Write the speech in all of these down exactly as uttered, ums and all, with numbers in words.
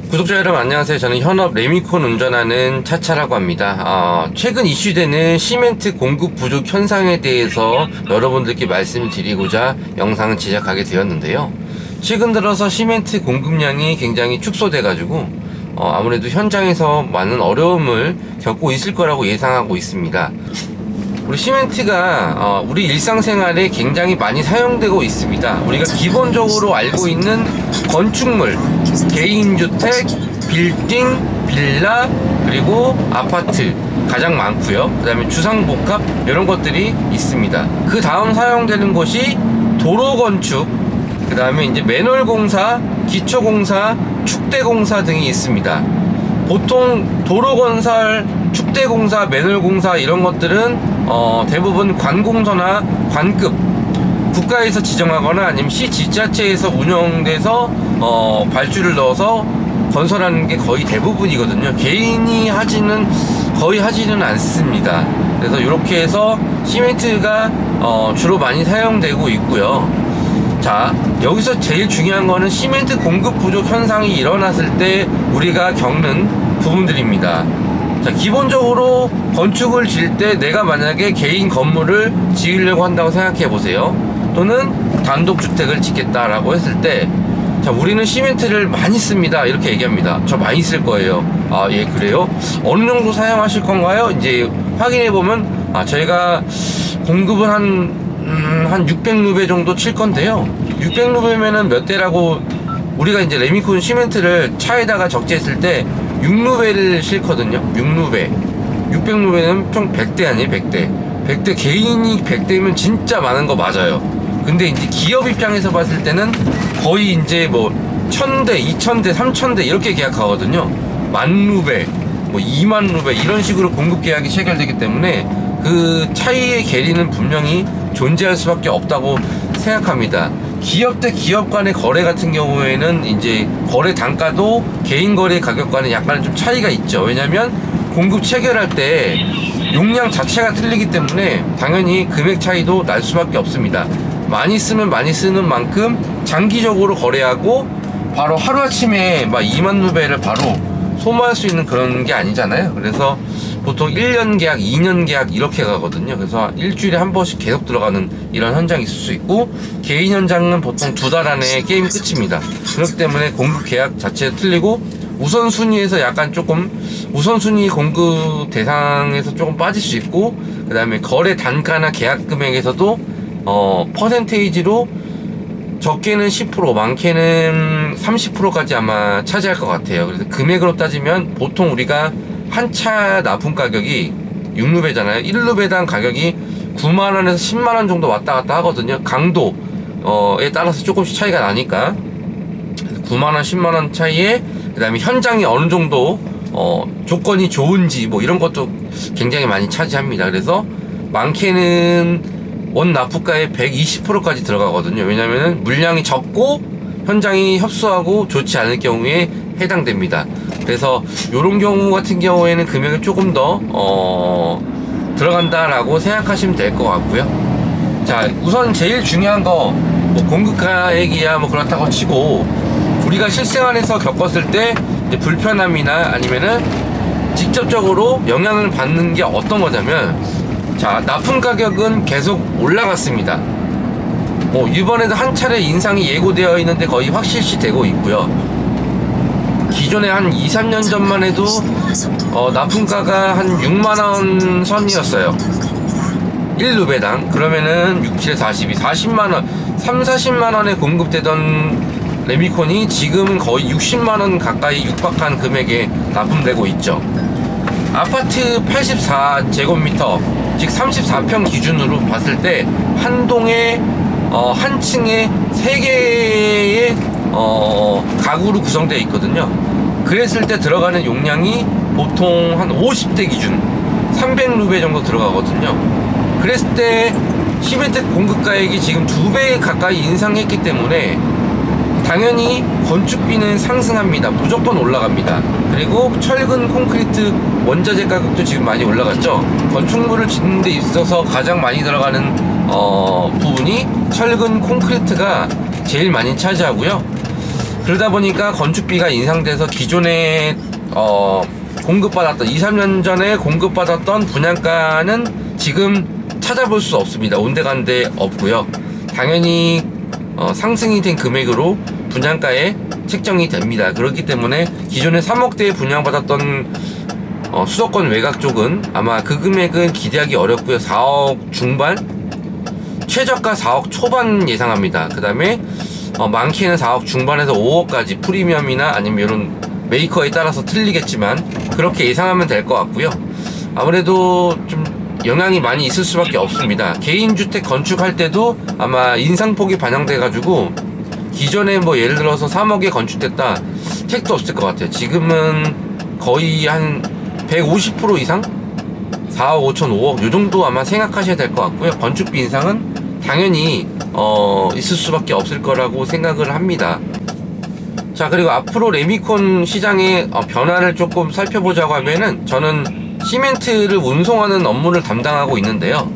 구독자 여러분 안녕하세요. 저는 현업 레미콘 운전하는 차차라고 합니다. 어, 최근 이슈되는 시멘트 공급 부족 현상에 대해서 여러분들께 말씀드리고자 영상을 제작하게 되었는데요. 최근 들어서 시멘트 공급량이 굉장히 축소돼 가지고 어, 아무래도 현장에서 많은 어려움을 겪고 있을 거라고 예상하고 있습니다. 우리 시멘트가 어, 우리 일상생활에 굉장히 많이 사용되고 있습니다. 우리가 기본적으로 알고 있는 건축물, 개인주택, 빌딩, 빌라, 그리고 아파트 가장 많고요. 그 다음에 주상복합 이런 것들이 있습니다. 그 다음 사용되는 것이 도로건축, 그 다음에 이제 맨홀공사, 기초공사, 축대공사 등이 있습니다. 보통 도로건설, 축대공사, 맨홀공사 이런 것들은 어, 대부분 관공서나 관급 국가에서 지정하거나 아니면 시 지자체에서 운영돼서 어, 발주를 넣어서 건설하는 게 거의 대부분이거든요. 개인이 하지는 거의 하지는 않습니다. 그래서 이렇게 해서 시멘트가 어, 주로 많이 사용되고 있고요. 자, 여기서 제일 중요한 거는 시멘트 공급 부족 현상이 일어났을 때 우리가 겪는 부분들입니다. 자, 기본적으로 건축을 지을 때 내가 만약에 개인 건물을 지으려고 한다고 생각해 보세요. 또는 단독주택을 짓겠다라고 했을 때, 자, 우리는 시멘트를 많이 씁니다. 이렇게 얘기합니다. 저 많이 쓸 거예요. 아, 예, 그래요? 어느 정도 사용하실 건가요? 이제 확인해 보면, 아, 저희가 공급은 한, 음, 한 육백 루베 정도 칠 건데요. 육백 루베면은 몇 대라고, 우리가 이제 레미콘 시멘트를 차에다가 적재했을 때 육 루베를 싣거든요. 육 루베. 육백 루베는 총 백 대 아니에요? 백 대. 백 대, 개인이 백 대면 진짜 많은 거 맞아요. 근데 이제 기업 입장에서 봤을 때는 거의 이제 뭐 천 대, 이천 대, 삼천 대 이렇게 계약하거든요. 만 루베, 뭐 이만 루베 이런 식으로 공급 계약이 체결되기 때문에 그 차이의 괴리는 분명히 존재할 수밖에 없다고 생각합니다. 기업 대 기업 간의 거래 같은 경우에는 이제 거래 단가도 개인 거래 가격과는 약간 좀 차이가 있죠. 왜냐면 공급 체결할 때 용량 자체가 틀리기 때문에 당연히 금액 차이도 날 수밖에 없습니다. 많이 쓰면 많이 쓰는 만큼 장기적으로 거래하고 바로 하루아침에 막 이만 루베를 바로 소모할 수 있는 그런 게 아니잖아요. 그래서 보통 일 년 계약, 이 년 계약 이렇게 가거든요. 그래서 일주일에 한 번씩 계속 들어가는 이런 현장이 있을 수 있고, 개인 현장은 보통 두 달 안에 게임 끝입니다. 그렇기 때문에 공급 계약 자체가 틀리고 우선순위에서 약간 조금 우선순위 공급 대상에서 조금 빠질 수 있고, 그 다음에 거래 단가나 계약 금액에서도 어, 퍼센테이지로 적게는 십 퍼센트, 많게는 삼십 퍼센트까지 아마 차지할 것 같아요. 그래서 금액으로 따지면 보통 우리가 한 차 납품 가격이 육 루베잖아요. 일 루베당 가격이 구만 원에서 십만 원 정도 왔다 갔다 하거든요. 강도에 따라서 조금씩 차이가 나니까. 구만 원, 십만 원 차이에, 그 다음에 현장이 어느 정도 어, 조건이 좋은지 뭐 이런 것도 굉장히 많이 차지합니다. 그래서 많게는 원 납품가의 백이십 퍼센트까지 들어가거든요. 왜냐면은 물량이 적고 현장이 협소하고 좋지 않을 경우에 해당됩니다. 그래서 요런 경우 같은 경우에는 금액이 조금 더 어, 들어간다라고 생각하시면 될 것 같고요. 자, 우선 제일 중요한 거 뭐 공급가액이야 뭐 그렇다고 치고, 우리가 실생활에서 겪었을 때 이제 불편함이나 아니면은 직접적으로 영향을 받는 게 어떤 거냐면, 자, 납품 가격은 계속 올라갔습니다. 뭐 이번에도 한 차례 인상이 예고되어 있는데 거의 확실시 되고 있고요. 기존에 한 이, 삼 년 전만 해도 어, 납품가가 한 육만 원 선이었어요. 일 루베당. 그러면은 육, 칠, 사십이, 사십만 원, 삼, 사십만 원에 공급되던 레미콘이 지금은 거의 육십만 원 가까이 육박한 금액에 납품되고 있죠. 아파트 팔십사 제곱미터, 즉 삼십사 평 기준으로 봤을 때 한 동에 어, 한 층에 세 개의 어, 가구로 구성되어 있거든요. 그랬을 때 들어가는 용량이 보통 한 오십 대 기준 삼백 루베 정도 들어가거든요. 그랬을 때 시멘트 공급가액이 지금 두 배 가까이 인상했기 때문에 당연히 건축비는 상승합니다. 무조건 올라갑니다. 그리고 철근, 콘크리트, 원자재 가격도 지금 많이 올라갔죠. 건축물을 짓는 데 있어서 가장 많이 들어가는 어, 부분이 철근, 콘크리트가 제일 많이 차지하고요. 그러다 보니까 건축비가 인상돼서 기존에 어, 공급받았던 이, 삼 년 전에 공급받았던 분양가는 지금 찾아볼 수 없습니다. 온데간데 없고요. 당연히 어, 상승이 된 금액으로 분양가에 책정이 됩니다. 그렇기 때문에 기존에 삼억대에 분양받았던 어, 수도권 외곽 쪽은 아마 그 금액은 기대하기 어렵고요. 사억 중반, 최저가 사억 초반 예상합니다. 그 다음에 어, 많게는 사억 중반에서 오억까지 프리미엄이나 아니면 이런 메이커에 따라서 틀리겠지만 그렇게 예상하면 될 것 같고요. 아무래도 좀 영향이 많이 있을 수밖에 없습니다. 개인주택 건축할 때도 아마 인상폭이 반영돼 가지고 기존에 뭐 예를 들어서 삼억에 건축됐다 택도 없을 것 같아요. 지금은 거의 한 백오십 퍼센트 이상, 사억 오천, 오억 요 정도 아마 생각하셔야 될 것 같고요. 건축비 인상은 당연히 어, 있을 수밖에 없을 거라고 생각을 합니다. 자, 그리고 앞으로 레미콘 시장의 어, 변화를 조금 살펴보자고 하면은 저는 시멘트를 운송하는 업무를 담당하고 있는데요.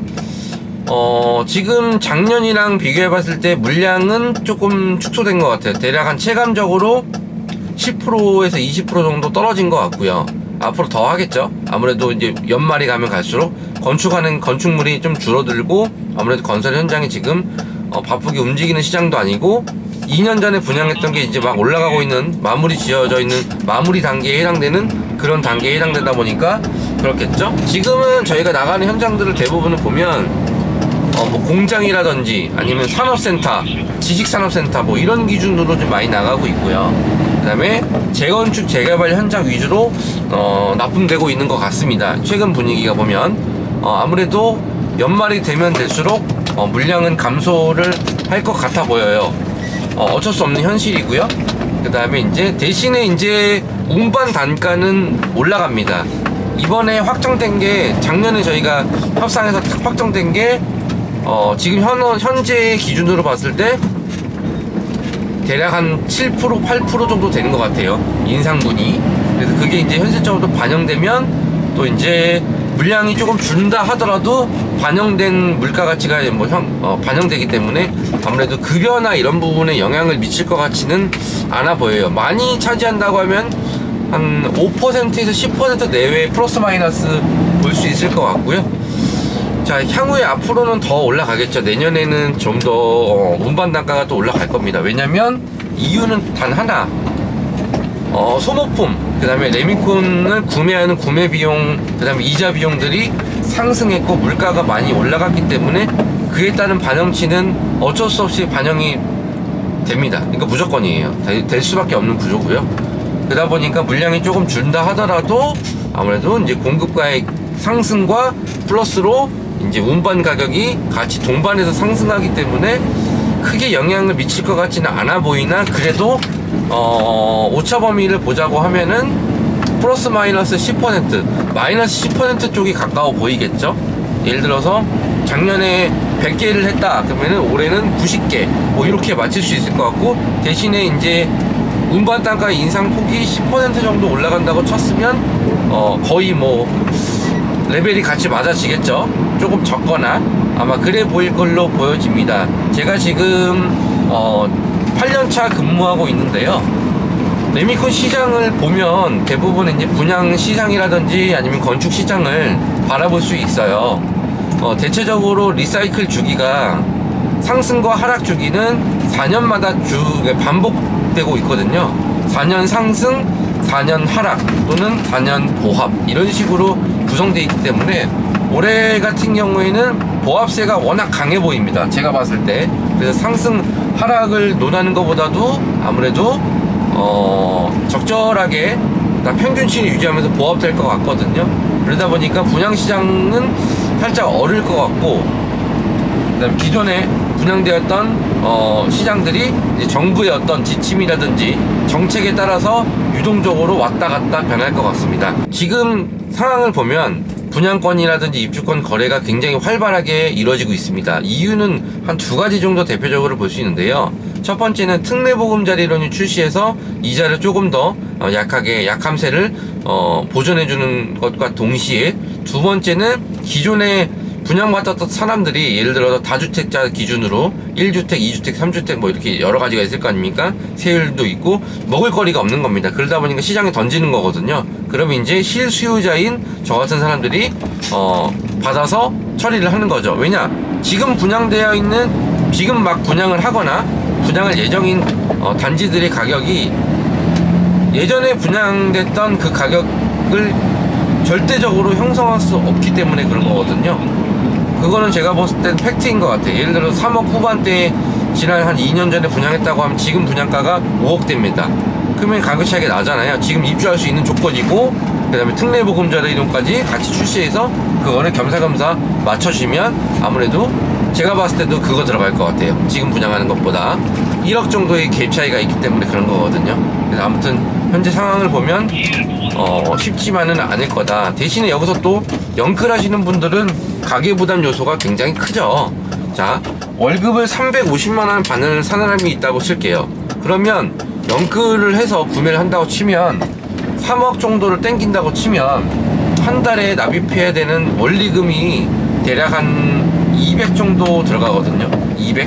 어, 지금 작년이랑 비교해 봤을 때 물량은 조금 축소된 것 같아요. 대략 한 체감적으로 십 퍼센트에서 이십 퍼센트 정도 떨어진 것 같고요. 앞으로 더 하겠죠. 아무래도 이제 연말이 가면 갈수록 건축하는 건축물이 좀 줄어들고 아무래도 건설 현장이 지금 어, 바쁘게 움직이는 시장도 아니고 이 년 전에 분양했던 게 이제 막 올라가고 있는 마무리 지어져 있는 마무리 단계에 해당되는 그런 단계에 해당되다 보니까 그렇겠죠. 지금은 저희가 나가는 현장들을 대부분을 보면 어, 뭐 공장이라든지 아니면 산업센터, 지식산업센터 뭐 이런 기준으로 좀 많이 나가고 있고요. 그 다음에 재건축, 재개발 현장 위주로 어, 납품되고 있는 것 같습니다. 최근 분위기가 보면 어, 아무래도 연말이 되면 될수록 어, 물량은 감소를 할 것 같아 보여요. 어, 어쩔 수 없는 현실이고요. 그 다음에 이제 대신에 이제 운반 단가는 올라갑니다. 이번에 확정된 게 작년에 저희가 협상에서 딱 확정된 게 어, 지금 현, 현재 기준으로 봤을 때 대략 한 칠 퍼센트, 팔 퍼센트 정도 되는 것 같아요. 인상분이. 그래서 그게 이제 현실적으로 반영되면 또 이제 물량이 조금 준다 하더라도 반영된 물가 가치가 뭐 형, 어, 반영되기 때문에 아무래도 급여나 이런 부분에 영향을 미칠 것 같지는 않아 보여요. 많이 차지한다고 하면 한 오 퍼센트에서 십 퍼센트 내외 플러스 마이너스 볼 수 있을 것 같고요. 자, 향후에 앞으로는 더 올라가겠죠. 내년에는 좀 더 어, 운반 단가가 또 올라갈 겁니다. 왜냐면 이유는 단 하나, 어, 소모품, 그 다음에 레미콘을 구매하는 구매 비용, 그 다음에 이자 비용들이 상승했고 물가가 많이 올라갔기 때문에 그에 따른 반영치는 어쩔 수 없이 반영이 됩니다. 그러니까 무조건이에요. 될, 될 수밖에 없는 구조고요. 그러다 보니까 물량이 조금 준다 하더라도 아무래도 이제 공급가의 상승과 플러스로 이제 운반 가격이 같이 동반해서 상승하기 때문에 크게 영향을 미칠 것 같지는 않아 보이나, 그래도 어, 오차 범위를 보자고 하면은 플러스 마이너스 십 퍼센트, 마이너스 십 퍼센트 쪽이 가까워 보이겠죠. 예를 들어서 작년에 백 개를 했다 그러면은 올해는 구십 개 뭐 이렇게 맞출 수 있을 것 같고, 대신에 이제 운반 단가 인상폭이 십 퍼센트 정도 올라간다고 쳤으면 어, 거의 뭐 레벨이 같이 맞아지겠죠. 조금 적거나 아마 그래 보일 걸로 보여집니다. 제가 지금 어, 팔 년 차 근무하고 있는데요. 레미콘 시장을 보면 대부분 이제 분양 시장이라든지 아니면 건축 시장을 바라볼 수 있어요. 어, 대체적으로 리사이클 주기가 상승과 하락 주기는 사 년마다 주 반복되고 있거든요. 사 년 상승, 사 년 하락 또는 사 년 보합 이런 식으로 구성되어 있기 때문에 올해 같은 경우에는 보합세가 워낙 강해 보입니다. 제가 봤을 때. 그래서 상승 하락을 논하는 것보다도 아무래도 어 적절하게 평균치를 유지하면서 보합될 것 같거든요. 그러다 보니까 분양시장은 살짝 어릴 것 같고, 그 다음에 기존에 분양되었던 어 시장들이 이제 정부의 어떤 지침이라든지 정책에 따라서 유동적으로 왔다 갔다 변할 것 같습니다. 지금 상황을 보면 분양권이라든지 입주권 거래가 굉장히 활발하게 이루어지고 있습니다. 이유는 한 두 가지 정도 대표적으로 볼 수 있는데요. 첫 번째는 특례보금자리론이 출시해서 이자를 조금 더 약하게 약함세를 어, 보존해주는 것과 동시에, 두 번째는 기존에 분양받았던 사람들이 예를 들어서 다주택자 기준으로 일 주택, 이 주택, 삼 주택 뭐 이렇게 여러 가지가 있을 거 아닙니까? 세율도 있고 먹을 거리가 없는 겁니다. 그러다 보니까 시장에 던지는 거거든요. 그러면 이제 실수요자인 저 같은 사람들이 어 받아서 처리를 하는 거죠. 왜냐? 지금 분양되어 있는, 지금 막 분양을 하거나 분양할 예정인 어, 단지들의 가격이 예전에 분양됐던 그 가격을 절대적으로 형성할 수 없기 때문에 그런 거거든요. 그거는 제가 봤을 땐 팩트인 것 같아요. 예를 들어 삼억 후반대에 지난 한 이 년 전에 분양했다고 하면 지금 분양가가 오억대입니다. 그러면 가격 차이가 나잖아요. 지금 입주할 수 있는 조건이고 그 다음에 특례보금자료 이론까지 같이 출시해서 그거를 겸사겸사 맞춰주면 아무래도 제가 봤을 때도 그거 들어갈 것 같아요. 지금 분양하는 것보다 일억 정도의 갭 차이가 있기 때문에 그런 거거든요. 그래서 아무튼 현재 상황을 보면 어, 쉽지만은 않을 거다. 대신에 여기서 또 영끌 하시는 분들은 가계부담 요소가 굉장히 크죠. 자, 월급을 삼백오십만 원 받는 사람이 있다고 칠게요. 그러면 영끌을 해서 구매를 한다고 치면 삼억 정도를 땡긴다고 치면 한 달에 납입해야 되는 원리금이 대략 한 이백 정도 들어가거든요. 이백?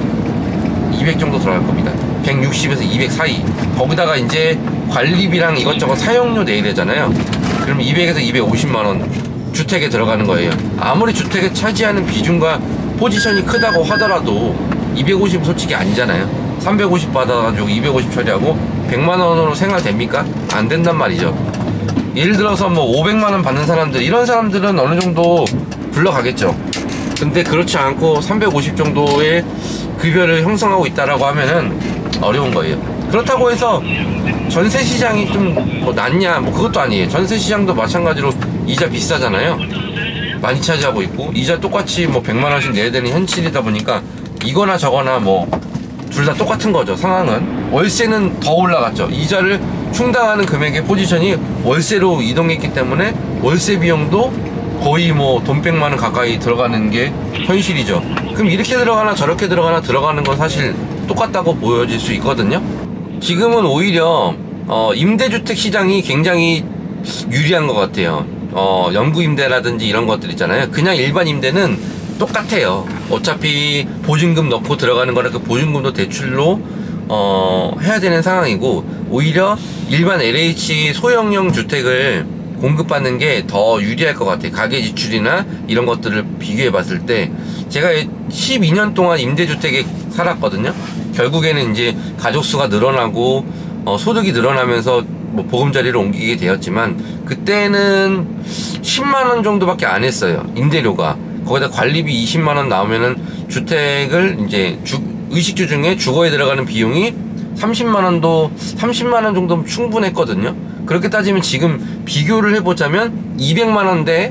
이백 정도 들어갈 겁니다. 백육십에서 이백 사이. 거기다가 이제 관리비랑 이것저것 사용료 내야 되잖아요. 그럼 이백에서 이백오십만 원 주택에 들어가는 거예요. 아무리 주택에 차지하는 비중과 포지션이 크다고 하더라도 이백오십 솔직히 아니잖아요. 삼백오십 받아가지고 이백오십 처리하고 백만 원으로 생활 됩니까? 안 된단 말이죠. 예를 들어서 뭐 오백만 원 받는 사람들, 이런 사람들은 어느 정도 굴러가겠죠. 근데 그렇지 않고 삼백오십 정도의 급여를 형성하고 있다라고 하면은 어려운 거예요. 그렇다고 해서 전세 시장이 좀 뭐 낫냐, 뭐 그것도 아니에요. 전세 시장도 마찬가지로 이자 비싸잖아요. 많이 차지하고 있고 이자 똑같이 뭐 백만 원씩 내야 되는 현실이다 보니까 이거나 저거나 뭐 둘 다 똑같은 거죠. 상황은 월세는 더 올라갔죠. 이자를 충당하는 금액의 포지션이 월세로 이동했기 때문에 월세 비용도 거의 뭐 돈 백만 원 가까이 들어가는 게 현실이죠. 그럼 이렇게 들어가나 저렇게 들어가나 들어가는 건 사실 똑같다고 보여질 수 있거든요. 지금은 오히려 어, 임대주택 시장이 굉장히 유리한 것 같아요. 어, 영구임대라든지 이런 것들 있잖아요. 그냥 일반 임대는 똑같아요. 어차피 보증금 넣고 들어가는 거라 그 보증금도 대출로 어, 해야 되는 상황이고, 오히려 일반 엘에이치 소형형 주택을 공급받는 게 더 유리할 것 같아요. 가계 지출이나 이런 것들을 비교해 봤을 때. 제가 십이 년 동안 임대주택에 살았거든요. 결국에는 이제 가족수가 늘어나고 어, 소득이 늘어나면서 뭐 보금자리로 옮기게 되었지만 그때는 십만 원 정도밖에 안 했어요. 임대료가. 거기다 관리비 이십만 원 나오면은 주택을 이제 주, 의식주 중에 주거에 들어가는 비용이 삼십만 원도 삼십만 원 정도면 충분했거든요. 그렇게 따지면 지금 비교를 해보자면 이백만 원대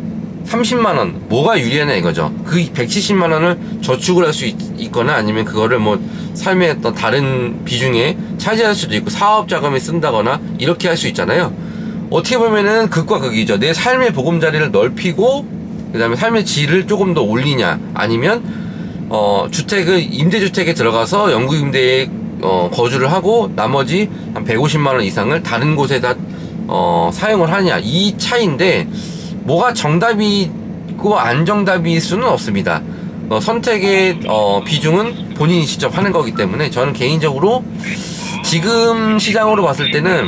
삼십만 원 뭐가 유리하냐 이거죠. 그 백칠십만 원을 저축을 할 수 있거나 아니면 그거를 뭐 삶의 어떤 다른 비중에 차지할 수도 있고 사업 자금에 쓴다거나 이렇게 할 수 있잖아요. 어떻게 보면은 극과 극이죠. 내 삶의 보금자리를 넓히고 그 다음에 삶의 질을 조금 더 올리냐, 아니면 어 주택을 임대주택에 들어가서 영구임대에 어 거주를 하고 나머지 한 백오십만 원 이상을 다른 곳에다 어 사용을 하냐, 이 차이인데 뭐가 정답이고 안 정답일 수는 없습니다. 어, 선택의 어, 비중은 본인이 직접 하는 거기 때문에 저는 개인적으로 지금 시장으로 봤을 때는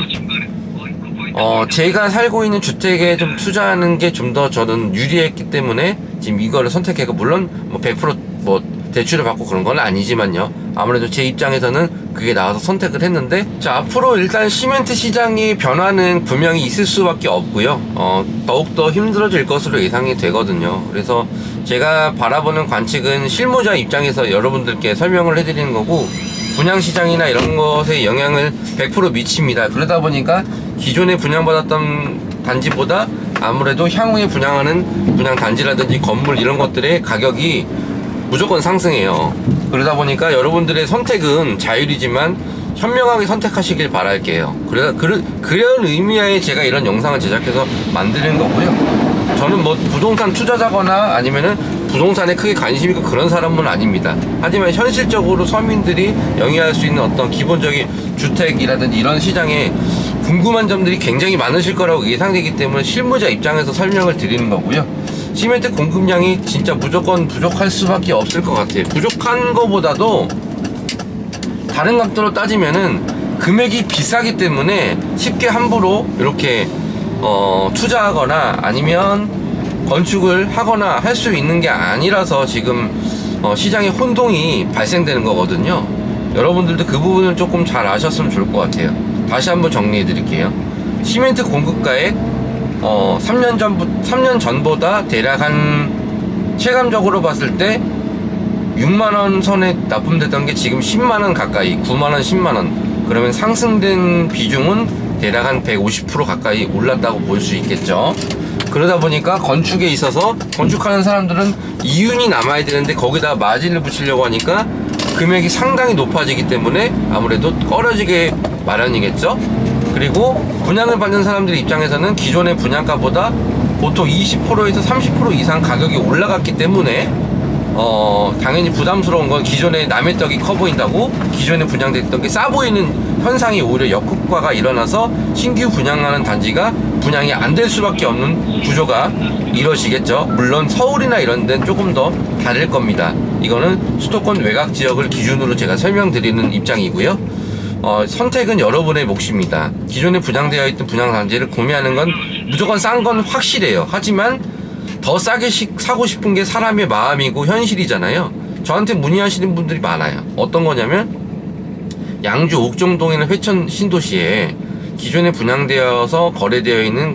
어, 제가 살고 있는 주택에 좀 투자하는 게 좀 더 저는 유리했기 때문에 지금 이거를 선택했고, 물론 뭐 백 퍼센트 뭐 대출을 받고 그런 건 아니지만요. 아무래도 제 입장에서는 그게 나와서 선택을 했는데, 자, 앞으로 일단 시멘트 시장의 변화는 분명히 있을 수밖에 없고요. 어, 더욱더 힘들어질 것으로 예상이 되거든요. 그래서 제가 바라보는 관측은 실무자 입장에서 여러분들께 설명을 해드리는 거고, 분양시장이나 이런 것에 영향을 백 퍼센트 미칩니다. 그러다 보니까 기존에 분양받았던 단지보다 아무래도 향후에 분양하는 분양단지라든지 건물 이런 것들의 가격이 무조건 상승해요. 그러다 보니까 여러분들의 선택은 자율이지만 현명하게 선택하시길 바랄게요. 그래서 그, 그런 의미하에 제가 이런 영상을 제작해서 만드는 거고요. 저는 뭐 부동산 투자자거나 아니면은 부동산에 크게 관심 있고 그런 사람은 아닙니다. 하지만 현실적으로 서민들이 영위할 수 있는 어떤 기본적인 주택이라든지 이런 시장에 궁금한 점들이 굉장히 많으실 거라고 예상되기 때문에 실무자 입장에서 설명을 드리는 거고요. 시멘트 공급량이 진짜 무조건 부족할 수밖에 없을 것 같아요. 부족한 거보다도 다른 각도로 따지면은 금액이 비싸기 때문에 쉽게 함부로 이렇게 어, 투자하거나 아니면 건축을 하거나 할 수 있는 게 아니라서 지금 어, 시장에 혼동이 발생되는 거거든요. 여러분들도 그 부분을 조금 잘 아셨으면 좋을 것 같아요. 다시 한번 정리해 드릴게요. 시멘트 공급가액 어, 삼 년 전부, 삼 년 전보다 대략 한 체감적으로 봤을 때 육만 원 선에 납품됐던 게 지금 십만 원 가까이, 구만 원, 십만 원. 그러면 상승된 비중은 대략 한 백오십 퍼센트 가까이 올랐다고 볼 수 있겠죠. 그러다 보니까 건축에 있어서 건축하는 사람들은 이윤이 남아야 되는데 거기다 마진을 붙이려고 하니까 금액이 상당히 높아지기 때문에 아무래도 꺼려지게 마련이겠죠. 그리고 분양을 받는 사람들 입장에서는 기존의 분양가보다 보통 이십 퍼센트에서 삼십 퍼센트 이상 가격이 올라갔기 때문에 어 당연히 부담스러운 건 기존에 남의 떡이 커 보인다고 기존에 분양됐던 게 싸 보이는 현상이 오히려 역효과가 일어나서 신규 분양하는 단지가 분양이 안 될 수밖에 없는 구조가 이루어지겠죠. 물론 서울이나 이런 데는 조금 더 다를 겁니다. 이거는 수도권 외곽 지역을 기준으로 제가 설명드리는 입장이고요. 어, 선택은 여러분의 몫입니다. 기존에 분양되어 있던 분양단지를 구매하는 건 무조건 싼 건 확실해요. 하지만 더 싸게 시, 사고 싶은 게 사람의 마음이고 현실이잖아요. 저한테 문의하시는 분들이 많아요. 어떤 거냐면 양주 옥정동이나 회천 신도시에 기존에 분양되어서 거래되어 있는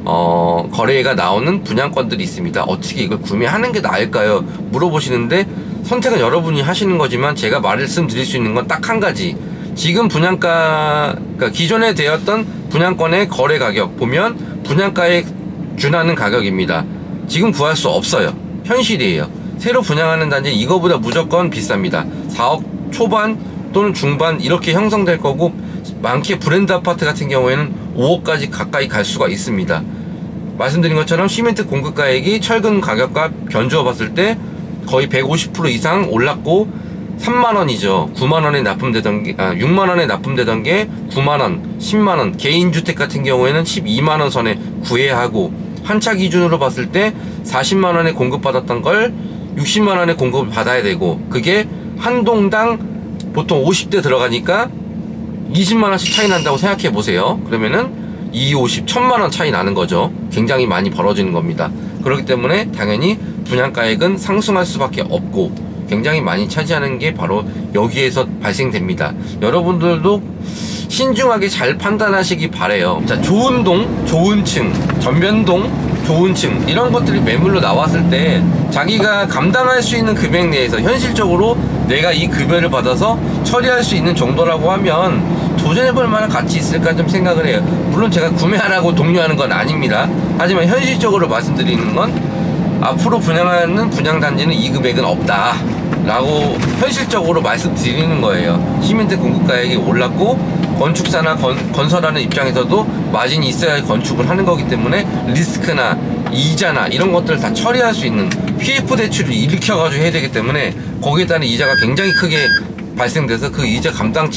어, 거래가 나오는 분양권들이 있습니다. 어떻게 이걸 구매하는 게 나을까요? 물어보시는데 선택은 여러분이 하시는 거지만 제가 말씀드릴 수 있는 건 딱 한 가지. 지금 분양가, 그러니까 기존에 되었던 분양권의 거래 가격 보면 분양가에 준하는 가격입니다. 지금 구할 수 없어요. 현실이에요. 새로 분양하는 단지 이거보다 무조건 비쌉니다. 사억 초반 또는 중반 이렇게 형성될 거고, 많게 브랜드 아파트 같은 경우에는 오억까지 가까이 갈 수가 있습니다. 말씀드린 것처럼 시멘트 공급가액이 철근 가격과 변주어 봤을 때 거의 백오십 퍼센트 이상 올랐고 삼만 원이죠. 구만 원에 납품되던 게, 아, 육만 원에 납품되던 게 구만 원, 십만 원, 개인주택 같은 경우에는 십이만 원 선에 구해야 하고, 한 차 기준으로 봤을 때 사십만 원에 공급받았던 걸 육십만 원에 공급을 받아야 되고, 그게 한 동당 보통 오십 대 들어가니까 이십만 원씩 차이 난다고 생각해 보세요. 그러면은 이, 오십, 천만 원 차이 나는 거죠. 굉장히 많이 벌어지는 겁니다. 그렇기 때문에 당연히 분양가액은 상승할 수밖에 없고 굉장히 많이 차지하는 게 바로 여기에서 발생됩니다. 여러분들도 신중하게 잘 판단하시기 바래요. 자, 좋은 동, 좋은 층, 전면동, 좋은 층 이런 것들이 매물로 나왔을 때 자기가 감당할 수 있는 금액 내에서 현실적으로 내가 이 급여를 받아서 처리할 수 있는 정도라고 하면 도전해볼 만한 가치 있을까 좀 생각을 해요. 물론 제가 구매하라고 독려하는 건 아닙니다. 하지만 현실적으로 말씀드리는 건 앞으로 분양하는 분양단지는 이 금액은 없다 라고 현실적으로 말씀드리는 거예요. 시멘트 공급가액이 올랐고 건축사나 건, 건설하는 입장에서도 마진이 있어야 건축을 하는 거기 때문에 리스크나 이자나 이런 것들을 다 처리할 수 있는 피에프 대출을 일으켜가지고 해야 되기 때문에 거기에 따른 이자가 굉장히 크게 발생돼서 그 이자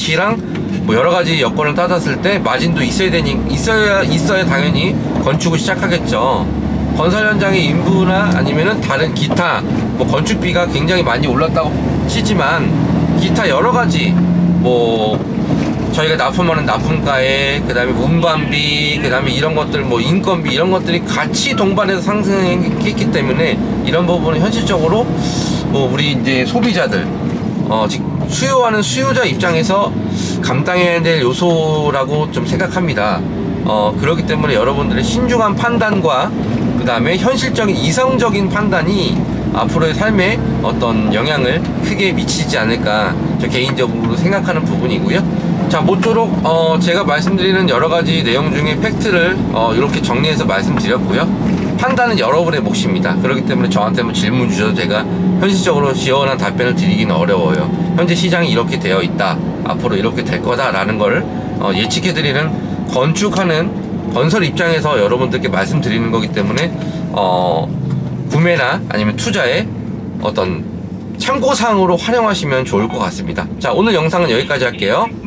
감당치랑 뭐 여러 가지 여건을 따졌을 때 마진도 있어야 되니 있어야 있어야 당연히 건축을 시작하겠죠. 건설 현장의 인부나 아니면은 다른 기타 뭐 건축비가 굉장히 많이 올랐다고 치지만 기타 여러 가지 뭐 저희가 납품하는 납품가에 그 다음에 운반비 그 다음에 이런 것들 뭐 인건비 이런 것들이 같이 동반해서 상승했기 때문에 이런 부분은 현실적으로 뭐 우리 이제 소비자들 어 수요하는 수요자 입장에서 감당해야 될 요소라고 좀 생각합니다. 어 그렇기 때문에 여러분들의 신중한 판단과 그 다음에 현실적인 이성적인 판단이 앞으로의 삶에 어떤 영향을 크게 미치지 않을까 저 개인적으로 생각하는 부분이고요. 자, 모쪼록 어 제가 말씀드리는 여러가지 내용 중에 팩트를 어 이렇게 정리해서 말씀드렸고요. 판단은 여러분의 몫입니다. 그렇기 때문에 저한테 뭐 질문 주셔도 제가 현실적으로 시원한 답변을 드리기는 어려워요. 현재 시장이 이렇게 되어 있다, 앞으로 이렇게 될 거다 라는 걸 어 예측해드리는 건축하는 건설 입장에서 여러분들께 말씀드리는 거기 때문에 어 구매나 아니면 투자에 어떤 참고사항으로 활용하시면 좋을 것 같습니다. 자, 오늘 영상은 여기까지 할게요.